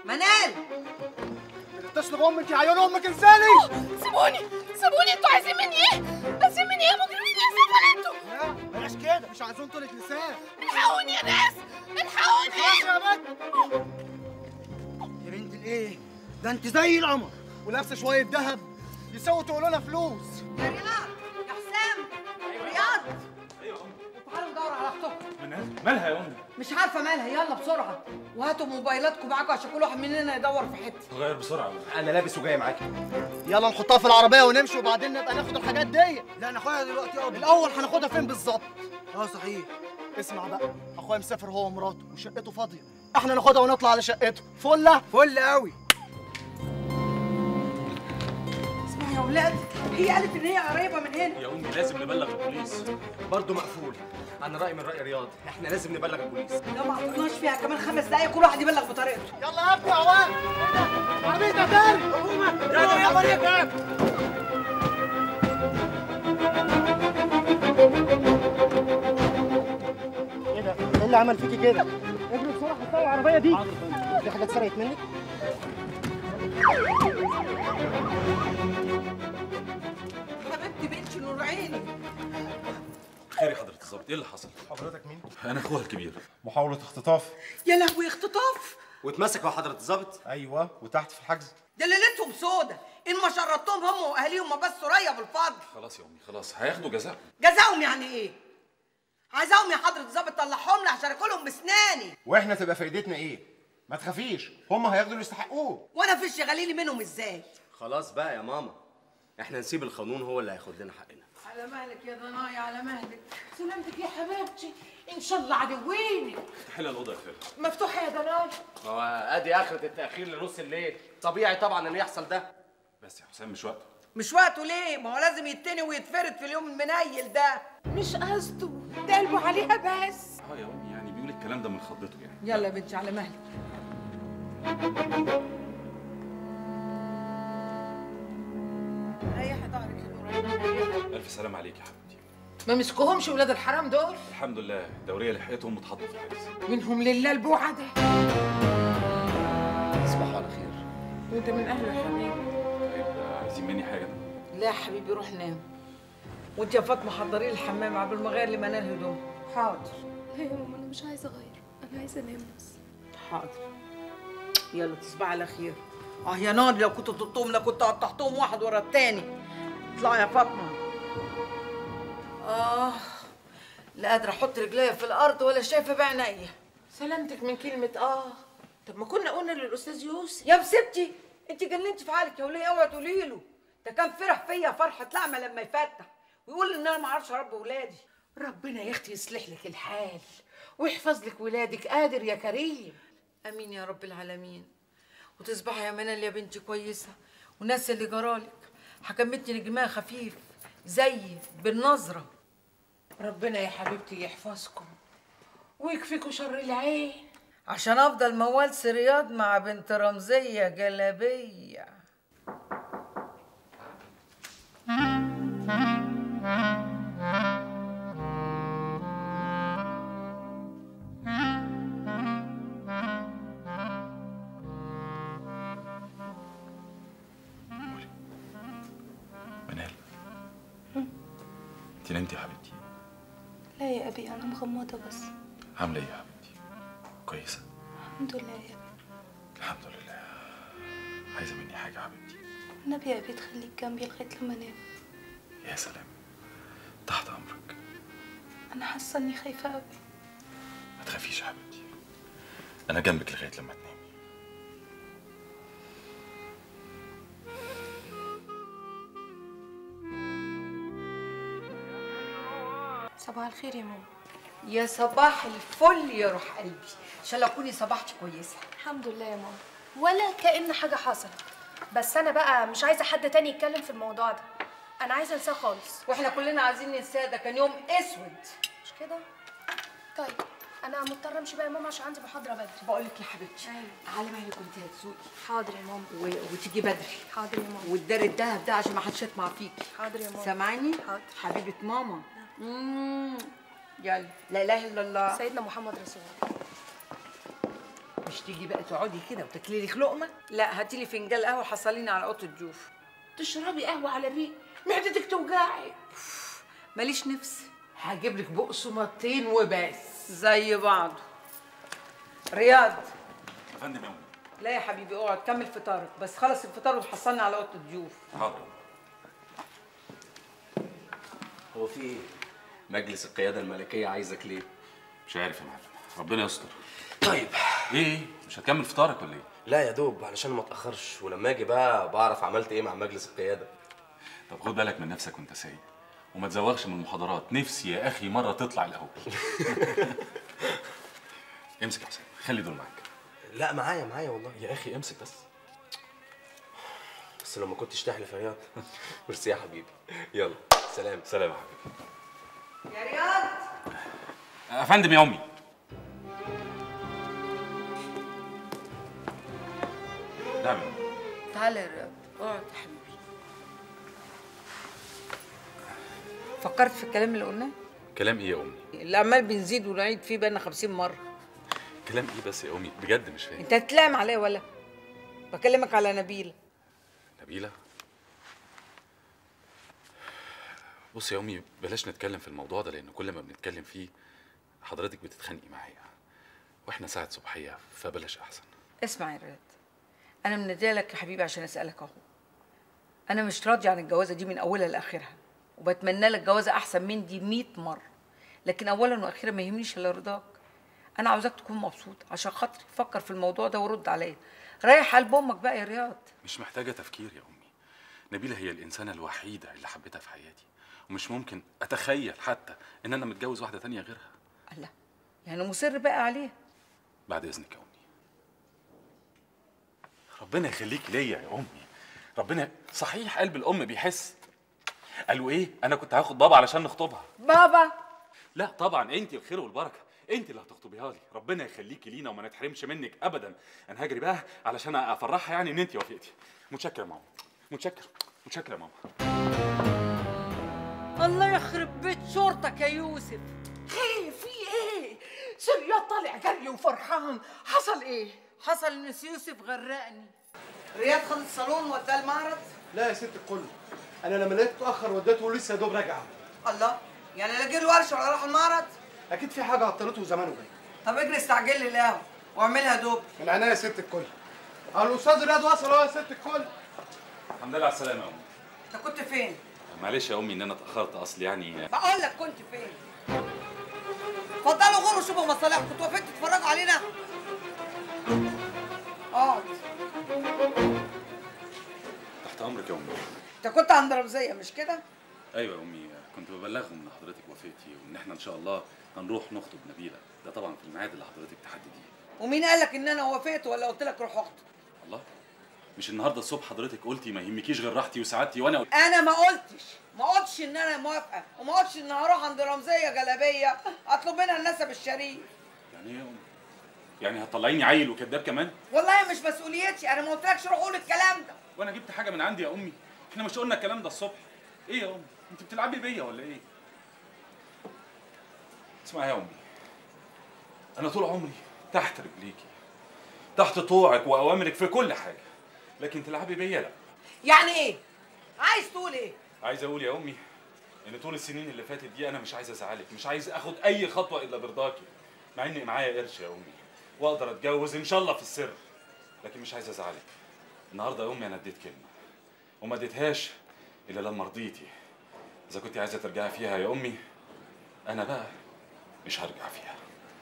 منال اتصل بامك يا عيون امك انساني. سيبوني سيبوني، انتوا عايزين مني ايه؟ عايزين مني ايه يا مجرمين يا سفل انتوا؟ لا بلاش كده، مش عايزين طولة لسان. الحقوني يا ناس، الحقوني يا بنت يا بنت الايه؟ ده انت زي القمر ولابسه شويه ذهب يساووا تقولوا لنا فلوس. يا رياض يا حسام رياض. ايوه يا امي. تعالوا ندور على اختكم. منال مالها يا امي؟ مش عارفه مالها، يلا بسرعه وهاتوا موبايلاتكم معاكم عشان كل واحد مننا يدور في حته. غير بسرعه. انا لابس وجاي معاكي. يلا نحطها في العربيه ونمشي وبعدين نبقى ناخد الحاجات دي. لا ناخدها دلوقتي يابا. الاول هناخدها فين بالظبط؟ صحيح. اسمع بقى، اخويا مسافر هو ومراته وشقته فاضيه، احنا ناخدها ونطلع على شقته. فله فل قوي. اسمعوا يا ولاد، هي قالت ان هي قريبه من هنا. يا امي لازم نبلغ البوليس. برضه مقفول. انا رايي من راي رياض، احنا لازم نبلغ البوليس. لو ما عطيناش فيها كمان 5 دقايق كل واحد يبلغ بطريقته. يلا يا ابني يا عوام. عربيه تاني. يلا يلا ايه ده؟ ايه اللي عمل فيكي كده؟ اجري بسرعه حطها العربيه دي. في حاجه اتسرقت منك؟ حبيبتي بنتي نور عيني. خير يا حضرة الظابط، ايه اللي حصل؟ حضرتك مين؟ انا اخوها الكبير. محاولة اختطاف. يا لهوي اختطاف. واتمسك مع حضرة الظابط؟ ايوه وتحت في الحجز. ده ليلتهم سودة، ان ما شرطتهم هم واهاليهم ما بس ثريا بالفضل. خلاص يا امي خلاص، هياخدوا جزاء. جزاهم يعني ايه؟ عايزاهم يا حضرة الظابط طلعهم لي عشان اكلهم بسناني. واحنا تبقى فايدتنا ايه؟ ما تخافيش، هم هياخدوا اللي يستحقوه. وانا في شغاليني منهم ازاي؟ خلاص بقى يا ماما، احنا نسيب القانون هو اللي هياخد لنا حقنا. على مهلك يا ضنايا على مهلك. سلامتك يا حبيبتي، ان شاء الله عدوينك. افتحي لها الاوضه يا خير. مفتوحه يا دنايا. هو ادي اخرة التأخير لنص الليل، طبيعي طبعا ان يحصل ده. بس يا حسام مش وقته. مش وقته ليه؟ ما هو لازم يتني ويتفرد في اليوم المنيل ده. مش قصده، ده قلبه عليها بس. يا امي يعني بيقول الكلام ده من خضته يعني. يلا يا بنتي على مهلك. ريحي ظهرك يا نور. الف سلام عليك يا حبيبتي. ما مسكوهمش ولاد الحرام دول؟ الحمد لله الدوريه لحقتهم واتحطوا في الحجز. منهم لله البوعه ده. تصبحوا على خير. وانت من اهله يا حبيبي. طيب عايزين مني حاجه؟ لا يا حبيبي روح نام. وانت يا فاطمه حضري لي الحمام قبل ما اغير لي منال هدوم. حاضر. لا يا ماما انا مش عايزه اغير، انا عايزه انام بس. حاضر. يلا تصبحي على خير. يا نادي لو كنت طلتهم لا كنت قطعتهم واحد ورا التاني. اطلعي يا فاطمه. لا قادره احط رجليا في الارض ولا شايفه بعينيا. سلامتك من كلمه طب ما كنا قلنا للاستاذ يوسف. يا مسبتي انت جننتي في حالك يا وليه، اوعي تقولي له. ده كان فرح فيا فرحه لعمه لما يفتح ويقول ان انا ما اعرفش اربي ولادي. ربنا يا اختي يصلح لك الحال ويحفظ لك ولادك، قادر يا كريم. امين يا رب العالمين. وتصبحي يا منال يا بنتي كويسه، والناس اللي جرالك حكمتني نجمها خفيف زيي بالنظره. ربنا يا حبيبتي يحفظكم ويكفيكوا شر العين. عشان افضل موال رياض مع بنت رمزيه جلابيه. منال انت نمتي يا حبيبتي؟ لا يا ابي انا مغمضه بس. عامله ايه يا حبيبتي؟ كويسه؟ الحمد لله يا ابي. الحمد لله. عايزه مني حاجه يا حبيبتي؟ النبي يا ابي تخليك جنبي لغايه لما انام. يا سلام، تحت امرك. انا حاسه اني خايفه قوي. ما تخافيش يا حبيبتي، انا جنبك لغايه لما تنامي. صباح الخير يا ماما. يا صباح الفل يا روح قلبي، ان شاء الله تكوني صباحتي كويسه. الحمد لله يا ماما، ولا كأن حاجه حصلت. بس انا بقى مش عايزه حد تاني يتكلم في الموضوع ده، انا عايزه انساه خالص. واحنا كلنا عايزين ننساه، ده كان يوم اسود. مش كده؟ طيب انا مضطره امشي بقى يا ماما عشان عندي محاضره بدري. بقول لك يا حبيبتي أيوة. على مهلك كنت هتسوقي. حاضر يا ماما. وتيجي بدري. حاضر يا ماما. وتداري الدهب ده عشان ما حدش يطمع فيكي. حاضر يا ماما. سامعاني؟ حاضر. حبيبه ماما. يلا لا اله الا الله سيدنا محمد رسول الله. مش تيجي بقى تقعدي كده وتاكلي لك لقمه؟ لا هاتي لي فنجان قهوه حصليني على اوضه الضيوف. تشربي قهوه على الريق، معدتك توجعك. ماليش نفس. هجيب لك بقسماطتين وبس. زي بعض. رياض. يا فندم يا أمي. لا يا حبيبي اقعد كمل فطارك، بس خلص الفطار وتحصلني على اوضه الضيوف. حاضر. هو في ايه؟ مجلس القيادة الملكية عايزك ليه؟ مش عارف يا معلم، ربنا يستر. طيب ايه مش هتكمل فطارك ولا ايه؟ لا يا دوب علشان ما اتأخرش، ولما اجي بقى بعرف عملت ايه مع مجلس القيادة. طب خد بالك من نفسك وانت سايق، وما تزوغش من المحاضرات. نفسي يا اخي مره تطلع الاول. امسك يا حسين، خلي دول معاك. لا معايا والله. يا اخي امسك بس. بس لو ما كنتش تحلف يا رياض. ميرسي يا حبيبي. يلا سلام. سلام يا حبيبي. يا رياض. يا فندم يا امي. نعم يا أمي. تعالى يا رياض اقعد يا حبيبي. فكرت في الكلام اللي قلناه؟ كلام ايه يا امي؟ اللي عمال بنزيد ونعيد فيه بقالنا 50 مره. كلام ايه بس يا امي؟ بجد مش فاهم. انت هتتلام عليا ولا؟ بكلمك على نبيله. نبيله؟ بص يا امي بلاش نتكلم في الموضوع ده، لان كل ما بنتكلم فيه حضرتك بتتخانقي معايا، واحنا ساعه صبحيه، فبلاش احسن. اسمع يا رياض، انا مناديه لك يا حبيبي عشان اسالك اهو. انا مش راضيه عن الجوازه دي من اولها لاخرها، وبتمنى لك جوازه احسن من دي 100 مره، لكن اولا واخيرا ما يهمنيش الا رضاك. انا عاوزاك تكون مبسوط عشان خاطري. فكر في الموضوع ده ورد عليا. ريح قلب امك بقى يا رياض. مش محتاجه تفكير يا امي. نبيله هي الانسانه الوحيده اللي حبيتها في حياتي، ومش ممكن اتخيل حتى ان انا متجوز واحده تانية غيرها. الله، يعني مصر بقى عليها؟ بعد اذنك يا امي. ربنا يخليك ليا يا امي. ربنا صحيح قلب الام بيحس. قالوا ايه؟ انا كنت هاخد بابا علشان نخطبها. بابا؟ لا طبعا انت الخير والبركه، انت اللي هتخطبيها لي. ربنا يخليكي لينا وما نتحرمش منك ابدا. انا هجري بقى علشان افرحها، يعني ان انت وافقتي. متشكر يا ماما. متشكر يا ماما. الله يخرب بيت شورتك يا يوسف. ايه في ايه؟ سرياض طالع جري وفرحان، حصل ايه؟ حصل ان يوسف غرقني. رياض خد الصالون وداه المعرض. لا يا ست الكل، انا لما لقيته اتاخر وديته ولسه يا دوب راجع. الله، يعني لا جه الورشه ولا راح المعرض؟ اكيد في حاجه عطلته وزمانه جاي. طب اجري استعجل لي القهوه واعملها دوب. من عينيا يا ست الكل. الاستاذ رياض وصل اهو يا ست الكل. الحمد لله على السلامه يا امي. انت كنت فين؟ معلش يا امي ان انا اتاخرت، اصل يعني بقول لك كنت فين؟ اتفضلوا غوروا شوفوا مصالحكم. كنتوا واقفين تتفرجوا علينا؟ اقعد. تحت امرك يا امي. انت كنت عند رمزيه مش كده؟ ايوه يا امي، كنت ببلغهم ان حضرتك وافقتي وان احنا ان شاء الله هنروح نخطب نبيله. ده طبعا في الميعاد اللي حضرتك تحدديه. ومين قال لك ان انا وافقت ولا قلت لك روح اخطب؟ الله، مش النهارده الصبح حضرتك قلتي ما يهمكيش غير راحتي وسعادتي، وانا قلت انا ما قلتش ان انا موافقه، وما قلتش ان هروح عند رمزيه جلابيه اطلب منها النسب الشريف. يعني ايه يا امي؟ يعني هتطلعيني عيل وكذاب كمان؟ والله مش مسؤوليتي. انا ما قلتلكش روح قول الكلام ده. وانا جبت حاجه من عندي يا امي؟ احنا مش قلنا الكلام ده الصبح؟ ايه يا امي؟ انت بتلعبي بيا ولا ايه؟ اسمعي يا امي، انا طول عمري تحت رجليكي، تحت طوعك واوامرك في كل حاجه، لكن تلعبي بيا لا. يعني ايه؟ عايز تقول ايه؟ عايز اقول يا امي ان طول السنين اللي فاتت دي انا مش عايز ازعلك، مش عايز اخد اي خطوه الا برضاكي، مع ان معايا قرش يا امي واقدر اتجوز ان شاء الله في السر، لكن مش عايز ازعلك. النهارده يا امي انا اديت كلمه وما اديتهاش الا لما رضيتي. اذا كنت عايزه ترجعي فيها يا امي، انا بقى مش هرجع فيها.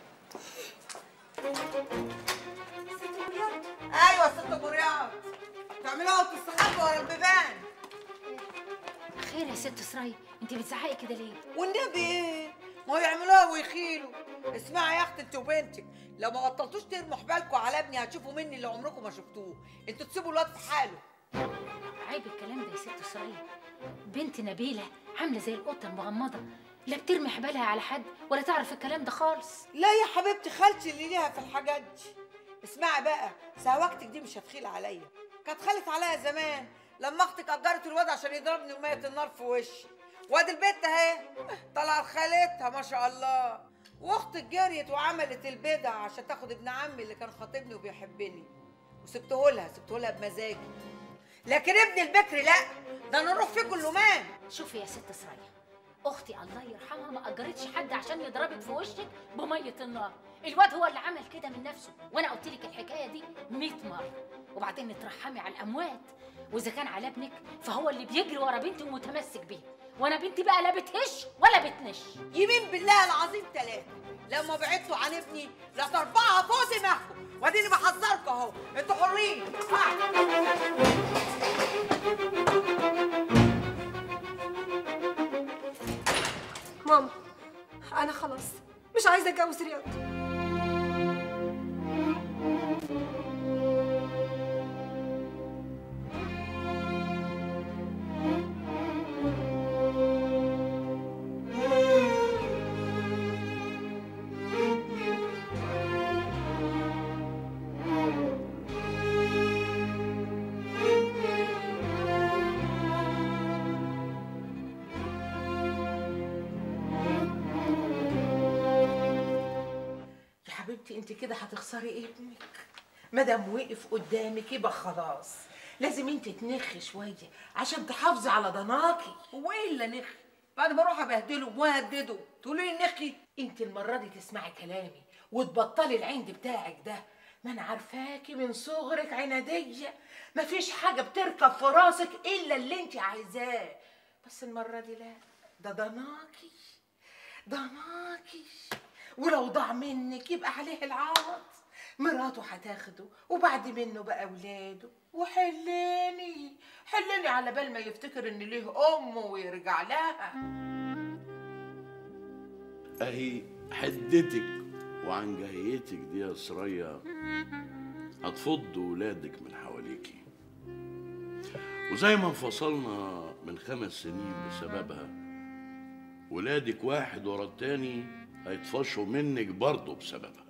ايوه يا ست مريم، تعملوها وتستخبوا ورا البيبان. خير يا ست سراي، انت بتزعقي كده ليه؟ والنبي ايه؟ ما هو يعملوها ويخيلوا. اسمعي يا اختي انت وبنتك، لو ما بطلتوش ترموا حبالكوا على ابني هتشوفوا مني اللي عمركم ما شفتوه. انتوا تسيبوا الواد في حاله. عيب الكلام ده يا ست سراي. بنت نبيله عامله زي القطه المغمضه، لا بترمي حبالها على حد ولا تعرف الكلام ده خالص. لا يا حبيبتي، خالتي اللي ليها في الحاجات دي. اسمعي بقى، سهوكتك دي مش هتخيل عليا. كانت خالت عليا زمان لما اختك اجرت الواد عشان يضربني وميت النار في وشي. وادي البت اهي طلعت خالتها ما شاء الله. واختك جريت وعملت البدع عشان تاخد ابن عمي اللي كان خاطبني وبيحبني، وسبته لها بمزاجي. لكن ابن البكر لا، ده انا اروح فيه كل مان. شوفي يا ست سرايا، اختي الله يرحمها ما اجرتش حد عشان يضربك في وشك بميه النار. الواد هو اللي عمل كده من نفسه، وانا قلت لك الحكايه دي 100 مره. وبعدين اترحمي على الاموات، واذا كان على ابنك فهو اللي بيجري ورا بنتي ومتمسك بيها، وانا بنتي بقى لا بتهش ولا بتنش. يمين بالله العظيم 3 لما بعدتوا عن ابني لا تربعها فوق دماغكم، واديني بحذركم اهو، انتوا حرين. ماما انا خلاص مش عايزه اتجوز رياض. انت كده هتخسري ابنك. مادام وقف قدامك يبقى خلاص، لازم انت تنخي شويه عشان تحافظي على ضناكي. هو ايه اللي نخي؟ بعد ما اروح ابهدله واهدده تقولي لي نخي؟ انت المره دي تسمعي كلامي وتبطلي العند بتاعك ده. ما انا عارفاكي من صغرك عناديه، مفيش حاجه بتركب في راسك الا اللي انت عايزاه. بس المره دي لا، ده ضناكي ضناكي، ولو ضاع منك يبقى عليه العوض. مراته هتاخده وبعد منه بقى اولاده. وحليني حليني على بال ما يفتكر ان ليه امه ويرجع لها. اهي حدتك وعن جهيتك دي يا سرية هتفض ولادك من حواليكي، وزي ما انفصلنا من 5 سنين بسببها، ولادك واحد ورا التاني هيتفشوا منك برضه بسببها.